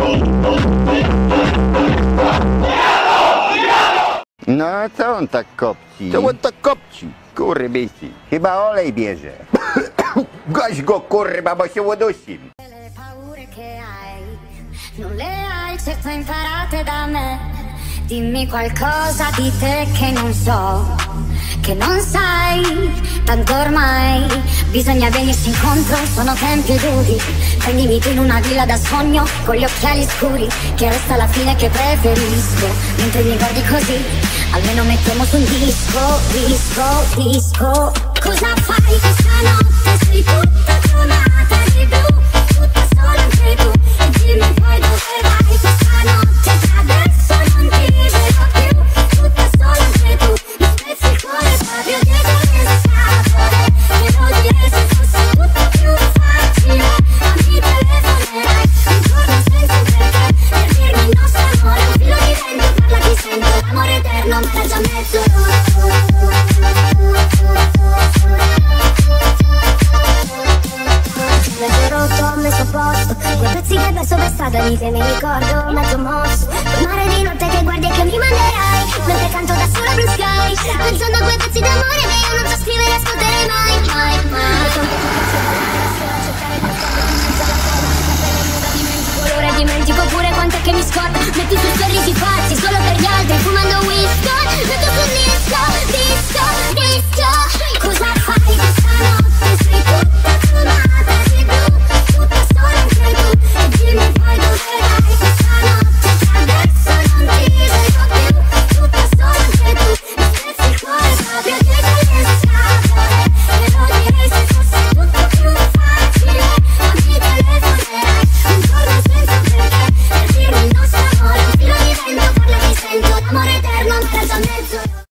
No co on tak kopci? Co on tak kopci? Kurbysi, chyba olej bierze. Gaś go kurwa, bo się udusi. Le paure che hai, non le hai certo imparate da me. Dimmi qualcosa di te che non so, che non sai, tanto ormai bisogna venirsi incontro, sono tempi duri. Prendimi tu in una villa da sogno, con gli occhiali scuri, che resta la fine che preferisco. Mentre mi guardi così, almeno mettiamo su un disco, disco, disco. Cosa fai questa notte? Sei tutta suonata di blu, tutta sola anche tu. E dimmi poi dove vai questa notte, che adesso non ti vedo più. Tutta sola anche tu, mi spezzi il cuore proprio dietro le scatole. Te lo direi se fosse tutto più facile, ma mi telefonerai ancora senza un perché, per dirmi il nostro amore è un filo di vento. Parla chi sento, l'amore eterno me l'ha già messo. Ho messo a posto quei pezzi che adesso per strada mi ricordo.